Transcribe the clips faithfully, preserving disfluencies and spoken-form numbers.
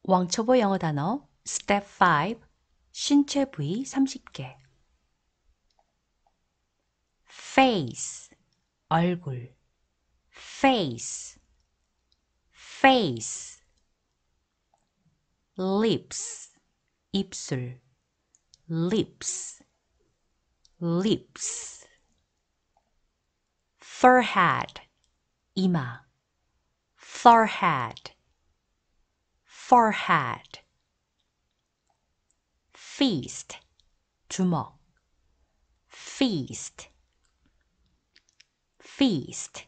왕초보 영어 단어 스텝 오 신체 부위 삼십 개 face 얼굴 face face lips 입술 lips lips forehead 이마 forehead forehead feast 주먹 feast feast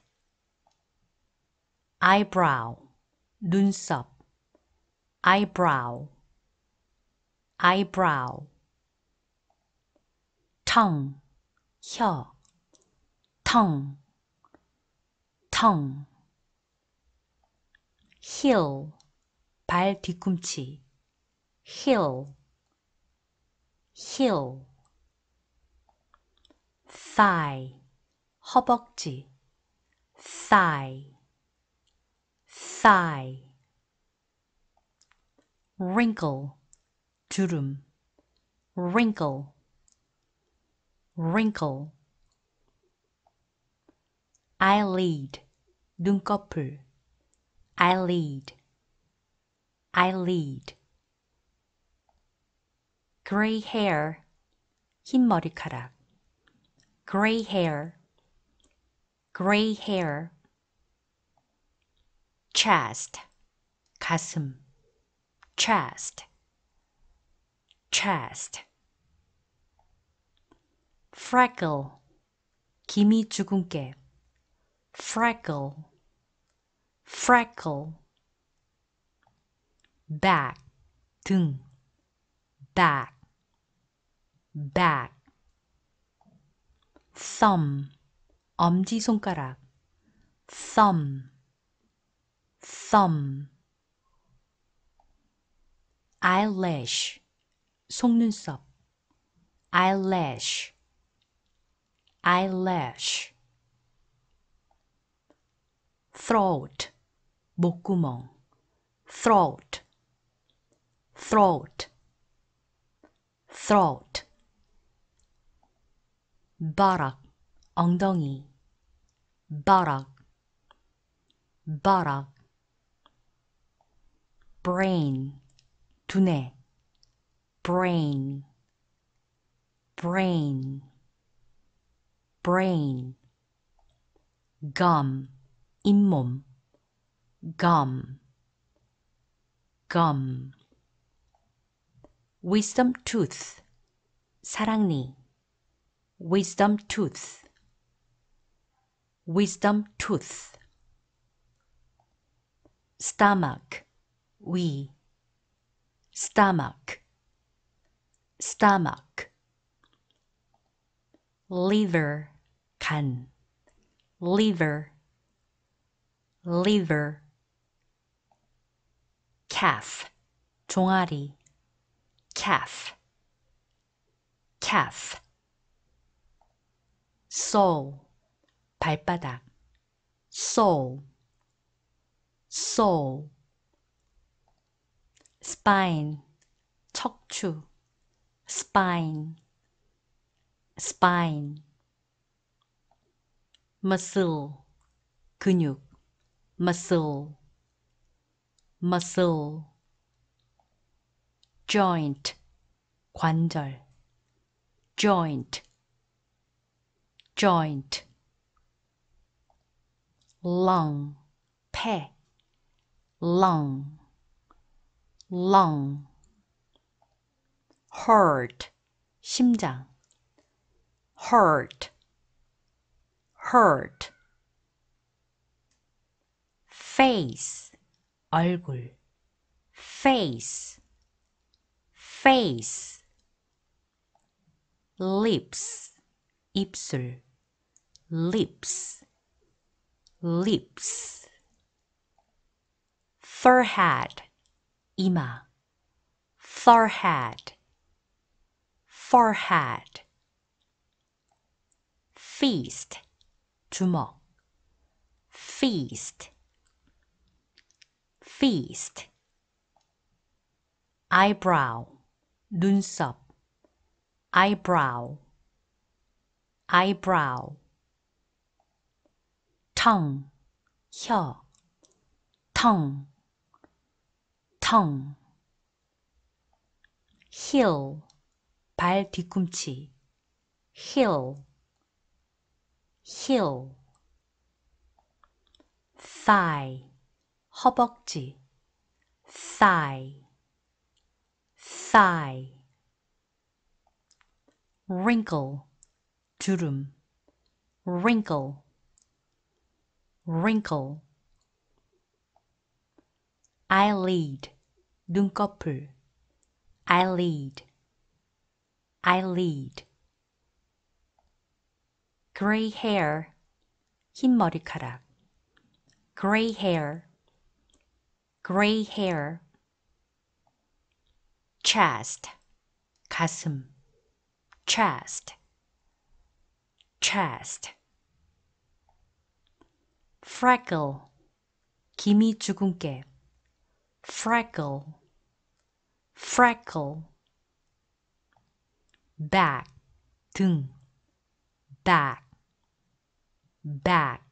eyebrow 눈썹 eyebrow eyebrow tongue 혀 tongue tongue heel 발 뒤꿈치 heel heel thigh 허벅지 thigh thigh wrinkle 주름 wrinkle wrinkle eyelid 눈꺼풀 eyelid eyelid gray hair 흰 머리카락 gray hair gray hair chest 가슴 chest chest freckle 기미 주근깨 freckle freckle back 등 back back thumb 엄지손가락 thumb thumb eyelash 속눈썹 eyelash eyelash throat 목구멍 throat throat throat buttock 엉덩이 buttock buttock brain 두뇌 brain brain brain gum 잇몸 gum gum wisdom tooth 사랑니 wisdom tooth wisdom tooth stomach 위 stomach stomach liver 간 liver liver calf 종아리 calf calf sole 발바닥 sole sole spine 척추 spine spine muscle 근육 muscle muscle joint 관절 joint joint lung 폐 lung lung heart 심장 heart heart face 얼굴 face face lips 입술 lips lips forehead 이마 forehead forehead feast 주먹 feast feast eyebrow, 눈썹, eyebrow, eyebrow. tongue, 혀, tongue, tongue. heel, 발 뒤꿈치, heel, heel. thigh, 허벅지, thigh, thigh. wrinkle, 주름, wrinkle, wrinkle. eyelid, 눈꺼풀, eyelid, eyelid. gray hair, 흰 머리카락, gray hair, gray hair. chest, 가슴, chest, chest. freckle, 기미 주근깨, freckle, freckle. back, 등, back, back.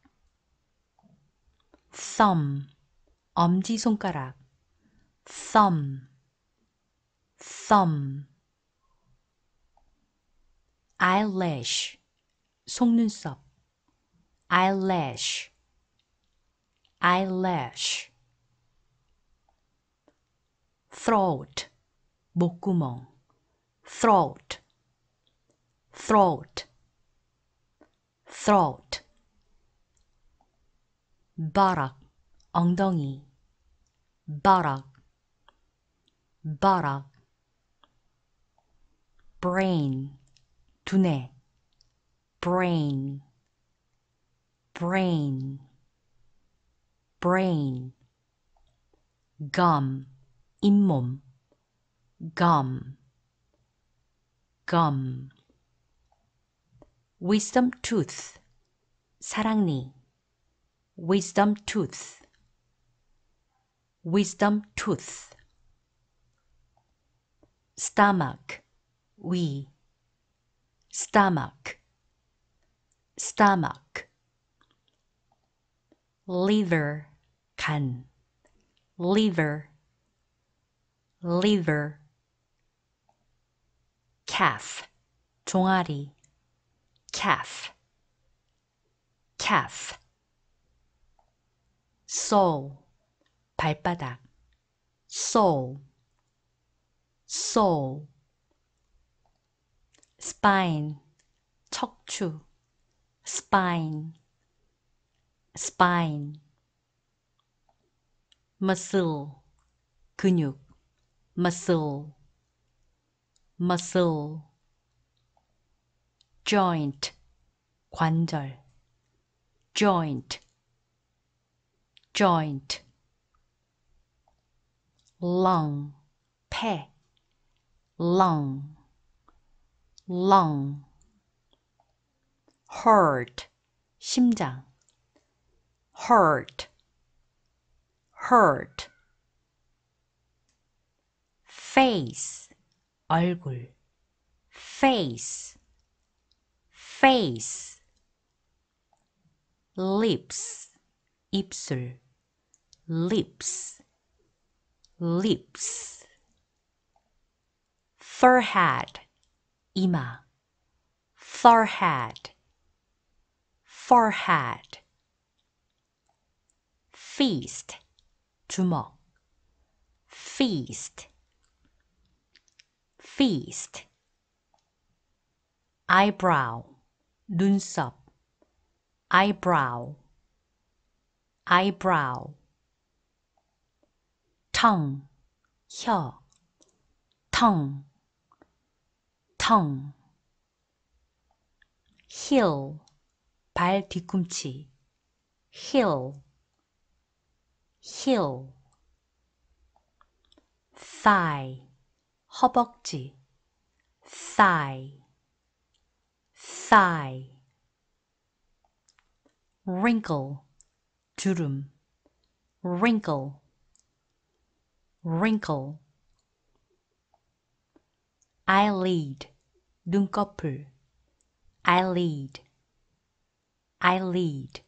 thumb, 엄지손가락, thumb, thumb. eyelash, 속눈썹, eyelash, eyelash. throat, 목구멍, throat, throat, throat. buttock, 엉덩이, buttock, buttock. brain, 두뇌, brain, brain, brain. gum, 잇몸, gum, gum. wisdom tooth, 사랑니, wisdom tooth, wisdom tooth. stomach, 위, stomach, stomach. liver, 간, liver, liver. calf, 종아리, calf, calf. sole, 발바닥, sole, sole. spine, 척추, spine, spine. muscle, 근육, muscle, muscle. joint, 관절, joint, joint. lung, 폐, lung, lung. heart, 심장, heart, heart. face, 얼굴, face, face. lips, 입술, lips, lips. forehead, 이마, forehead, forehead. feast, 주먹, feast, feast. eyebrow, 눈썹, eyebrow, eyebrow. tongue, 혀, tongue, tongue. heel, 발 뒤꿈치, heel, heel. thigh, 허벅지, thigh, thigh. wrinkle, 주름, wrinkle, wrinkle. eyelid, 눈꺼풀. eyelid, eyelid.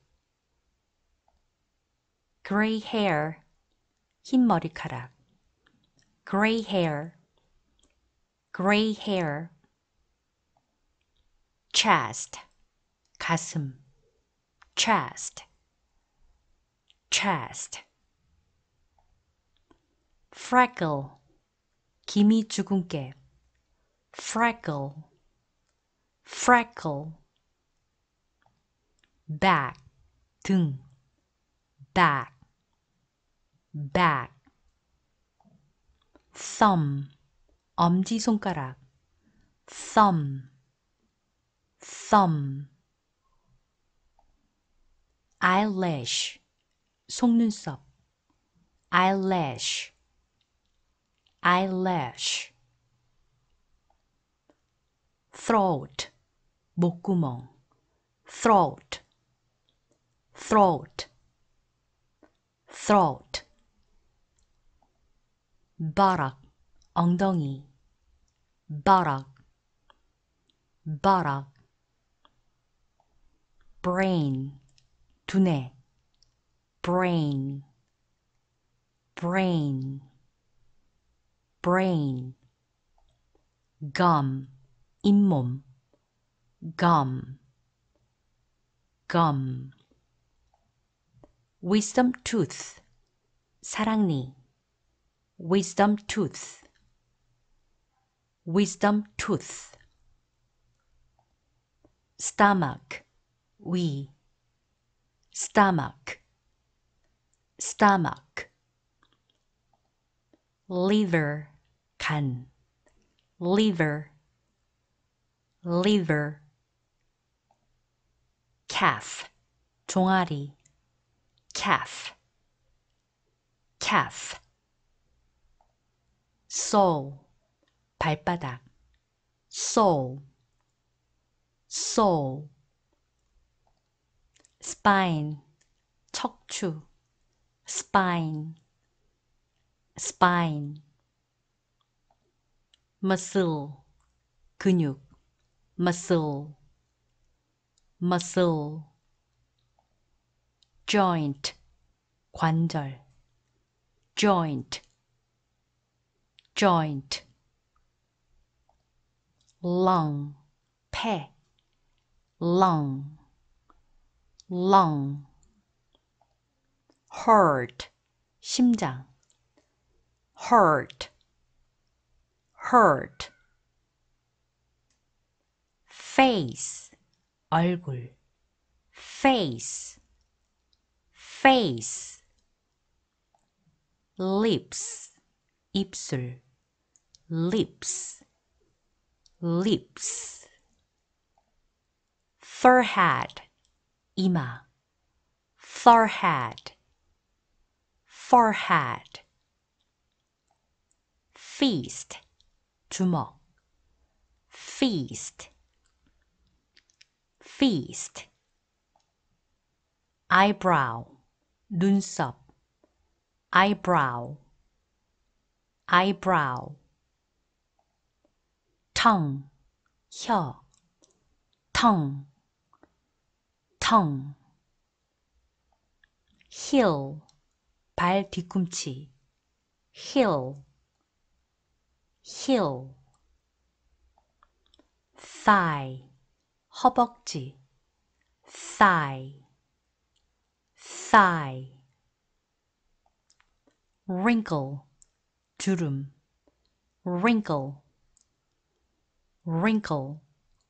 gray hair, 흰 머리카락. gray hair, gray hair. chest, 가슴. chest, chest. freckle, 기미 주근깨. freckle, freckle. back, 등. back, back. thumb, 엄지손가락. thumb, thumb. eyelash, 속눈썹. eyelash, eyelash. throat, 목구멍. throat, throat, throat. buttock, 엉덩이. buttock, buttock. brain, 두뇌. brain, brain, brain. gum, 잇몸. gum, gum. wisdom tooth, 사랑니. wisdom tooth, wisdom tooth. stomach, 위. stomach, stomach. liver, 간. liver, liver. calf, 종아리. calf, calf. sole, 발바닥. sole, sole. spine, 척추. spine, spine. muscle, 근육. muscle, muscle. joint, 관절. joint, joint. lung, 폐. lung, lung. heart, 심장. heart, heart. face, 얼굴. face, face. lips, 입술. lips, lips. forehead, 이마. forehead, forehead. feast, 주먹. feast, feast. eyebrow, 눈썹. eyebrow, eyebrow. tongue, 혀. tongue, tongue. heel, 발 뒤꿈치. heel, heel. thigh, 허벅지. thigh, thigh. wrinkle, 주름. wrinkle, wrinkle.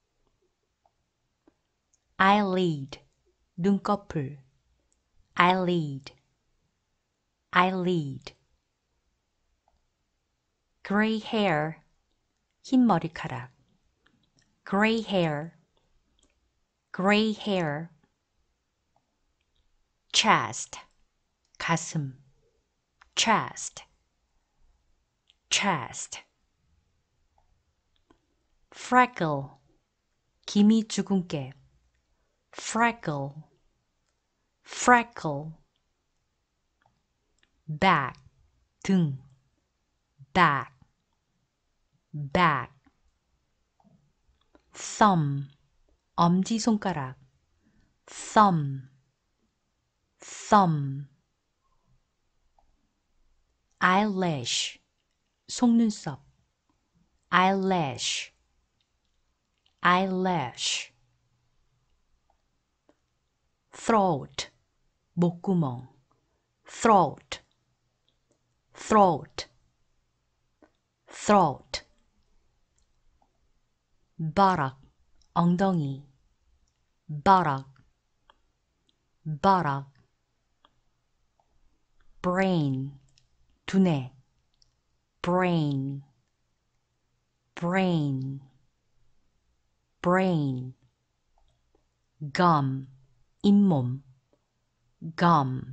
eyelid, 눈꺼풀. eyelid, eyelid. gray hair, 흰 머리카락. gray hair, gray hair. chest, 가슴. chest, chest. freckle, 기미 주근깨. freckle, freckle. back, 등. back, back. thumb, 엄지손가락. thumb, thumb. eyelash, 속눈썹. eyelash, eyelash. throat, 목구멍. throat, throat, throat. buttock, 엉덩이. buttock, buttock. brain, 두뇌. brain, brain, brain. gum, 잇몸. gum,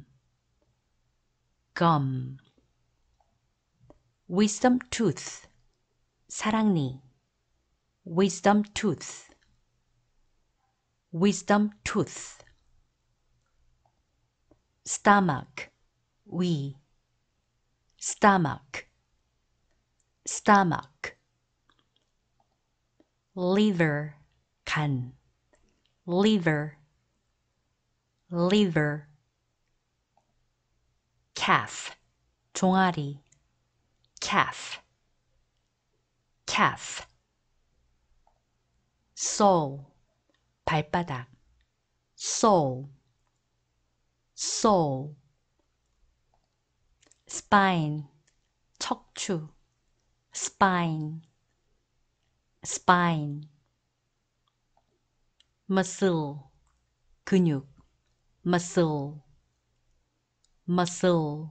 gum. wisdom tooth, 사랑니. wisdom tooth, wisdom tooth. stomach, 위. stomach, stomach. liver, 간. liver, liver. calf, 종아리. calf, calf. sole, 발바닥. sole, sole. spine, 척추. spine, spine. muscle, 근육. muscle, muscle.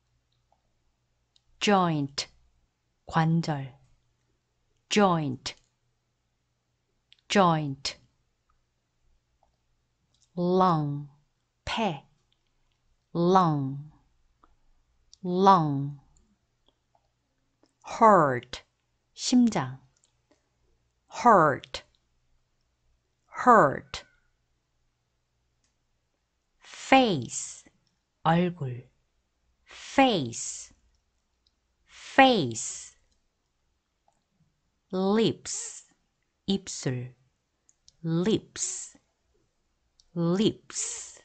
joint, 관절. joint, joint. lung, 폐. lung, lung. heart, 심장. heart, heart. face, 얼굴. face, face. lips, 입술. lips, lips.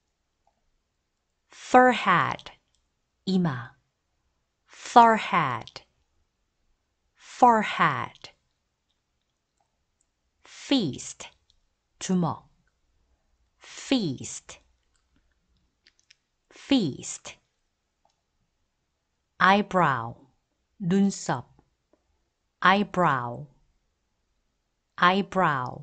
forehead, 이마. forehead, forehead. feast, 주먹. feast, feast. eyebrow, 눈썹. eyebrow, eyebrow.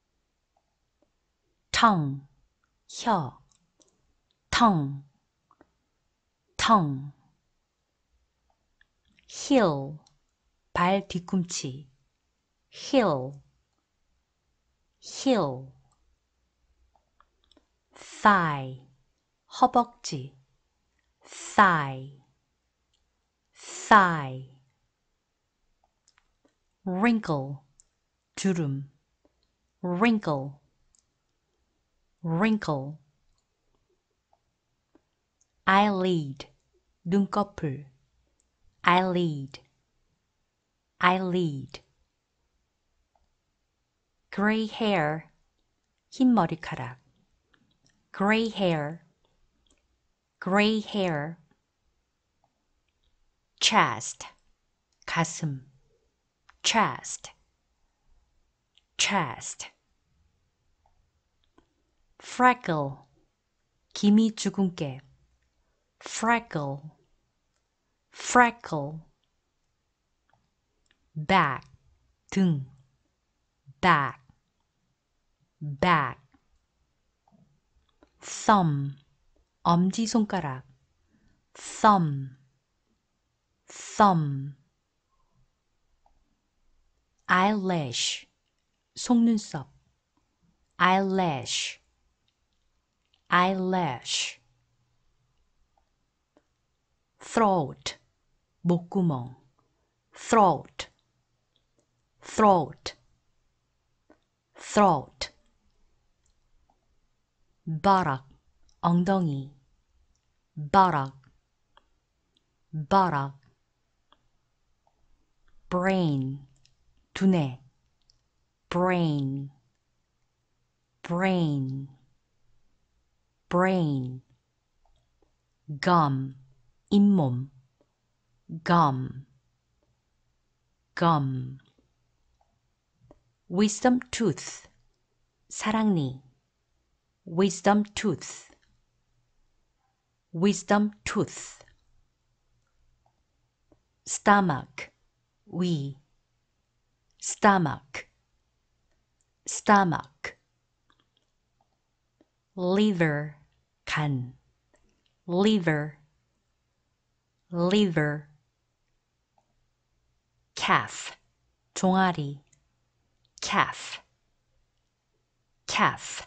tongue, 혀. tongue, tongue. heel, 발 뒤꿈치. heel, heel. thigh, 허벅지. thigh, thigh. wrinkle, 주름. wrinkle, wrinkle. eyelid, 눈꺼풀. eyelid, eyelid. gray hair, 흰 머리카락. gray hair, gray hair. chest, 가슴. chest, chest. freckle, 기미 주근깨. freckle, freckle. back, 등. back, back. thumb, 엄지손가락. thumb, thumb. eyelash, 속눈썹. eyelash, eyelash. throat, 목구멍. throat, throat, throat. buttock, 엉덩이. buttock, buttock. brain, 두뇌. brain, brain, brain. gum, 잇몸, gum, gum. wisdom tooth, 사랑니, wisdom tooth, wisdom tooth. stomach, 위, stomach, stomach. liver, 간, liver, liver. calf, 종아리, calf, calf.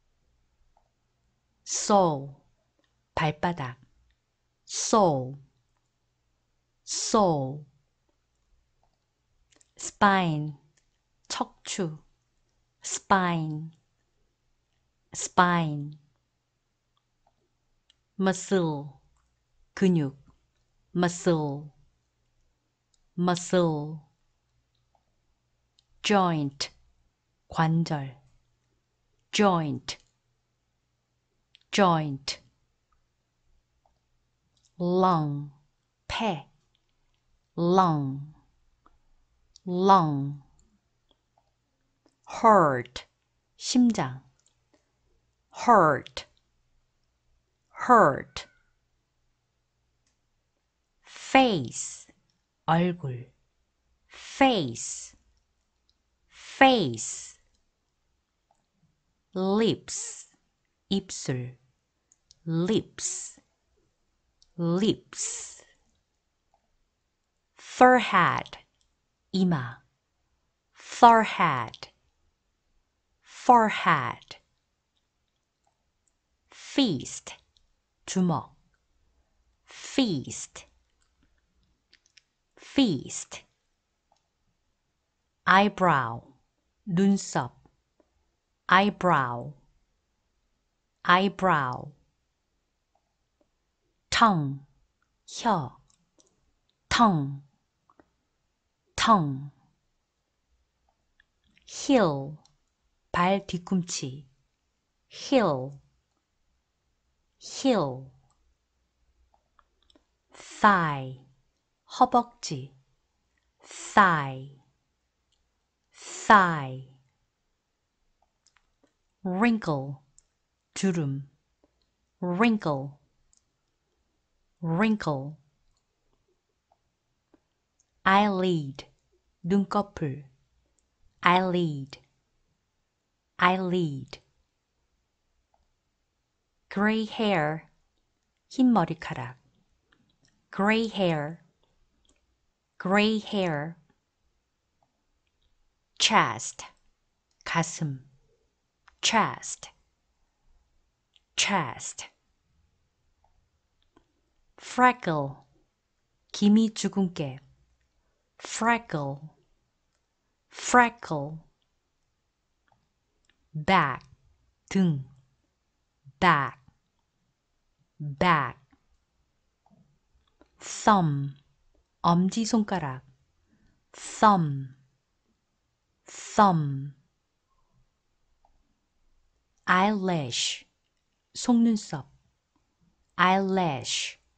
sole, 발바닥, sole, sole. spine, 척추, spine, spine. muscle, 근육, muscle, muscle. joint, 관절, joint, joint. lung, 폐, lung, lung. heart, 심장, heart, heart. face, 얼굴, face, face. lips, 입술, lips, lips. forehead, 이마, forehead, forehead. feast, 주먹, feast, feast. eyebrow, 눈썹, eyebrow, eyebrow. tongue, 혀, tongue, tongue. heel, 발 뒤꿈치, heel, heel. thigh, 허벅지, thigh, thigh. wrinkle, 주름, wrinkle, wrinkle. eyelid, 눈꺼풀, eyelid, eyelid. gray hair, 흰 머리카락, gray hair, gray hair. chest, 가슴, chest, chest. freckle, 기미 주근깨, freckle, freckle. back, 등, back, back. thumb, 엄지손가락, thumb, thumb. eyelash, 속눈썹, eyelash,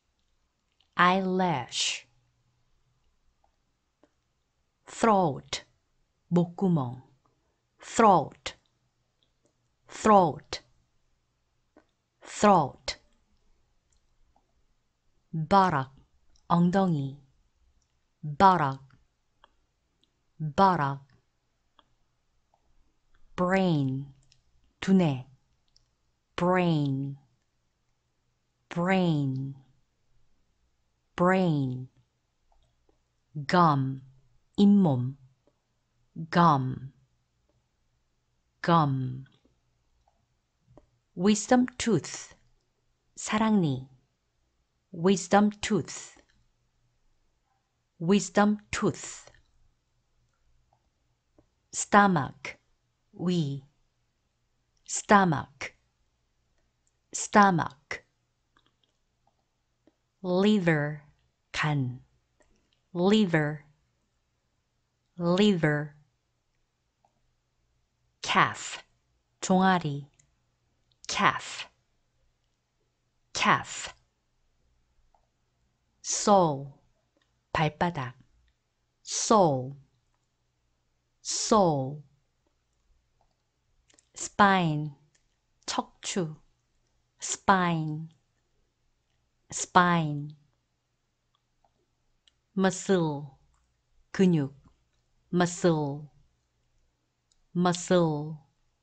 eyelash. throat, 목구멍, throat, throat, throat. buttock, 엉덩이, buttock, buttock. brain, 두뇌, brain, brain, brain. gum, 잇몸, gum, gum. wisdom tooth, 사랑니, wisdom tooth, wisdom tooth. stomach, 위, stomach, stomach. liver, 간, liver, liver. calf, 종아리, calf, calf. sole, 발바닥, sole, sole. spine, 척추, spine, spine. muscle, 근육, muscle, muscle.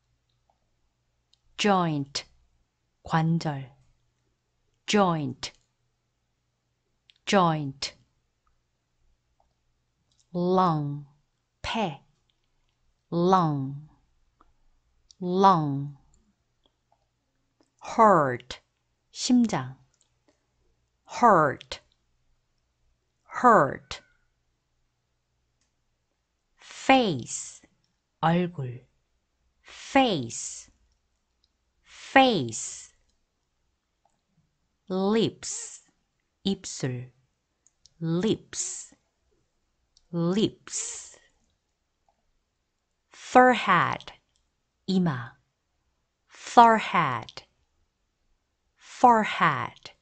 joint, 관절, joint, joint. lung, 폐, lung, lung. heart, 심장, heart, heart. face, 얼굴, face, face. lips, 입술, lips, lips. forehead, 이마, forehead, forehead.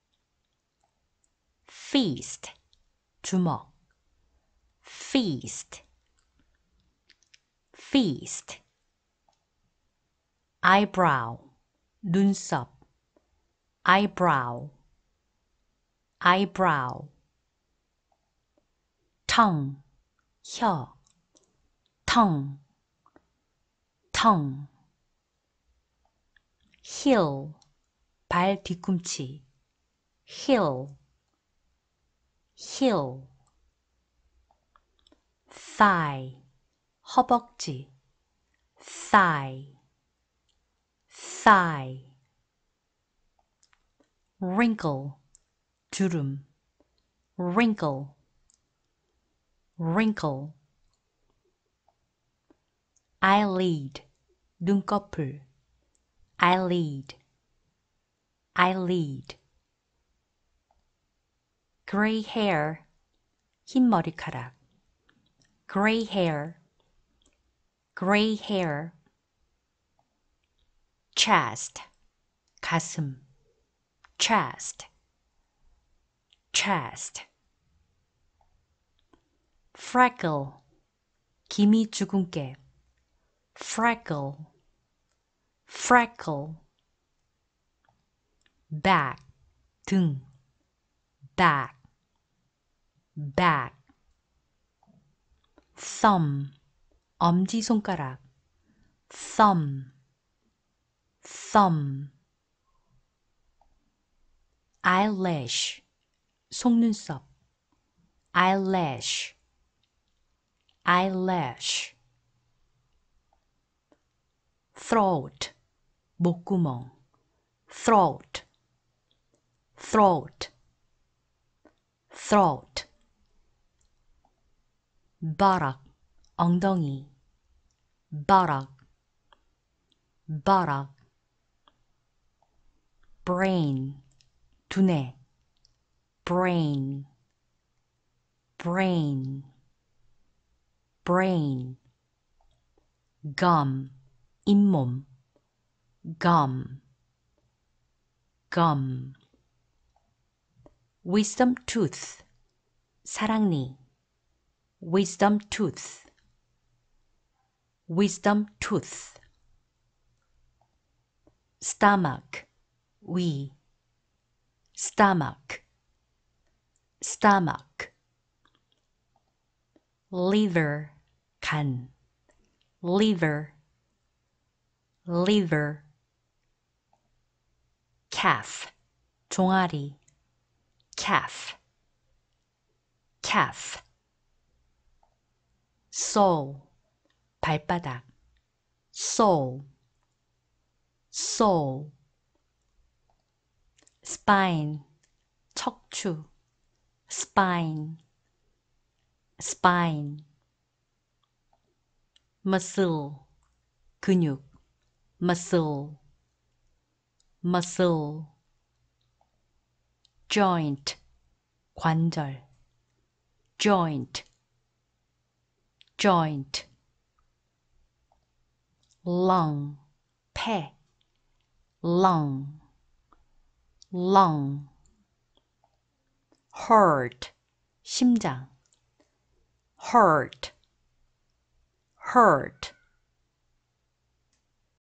feast, 주먹, feast, feast. eyebrow, 눈썹, eyebrow, eyebrow. tongue, 혀, tongue, tongue. heel, 발 뒤꿈치, heel, heel. thigh, 허벅지, thigh, thigh. wrinkle, 주름, wrinkle, wrinkle. eyelid, 눈꺼풀, eyelid, eyelid. gray hair, 흰 머리카락, gray hair, gray hair. chest, 가슴, chest, chest. freckle, 기미 주근깨, freckle, freckle. back, 등, back, back. thumb, 엄지손가락, thumb, thumb. eyelash, 속눈썹, eyelash, eyelash. throat, 목구멍, throat, throat, throat. buttock, 엉덩이, buttock, buttock. brain, 두뇌, brain, brain, brain. gum, 잇몸, gum, gum. wisdom tooth, 사랑니, wisdom tooth, wisdom tooth. stomach, 위, stomach, stomach. liver, 간, liver, liver. calf, 종아리, calf, calf. sole, 발바닥, sole, sole. spine, 척추, spine, spine. muscle, 근육, muscle, muscle. joint, 관절, joint, joint. lung, 폐, lung, lung. heart, 심장, heart, hurt,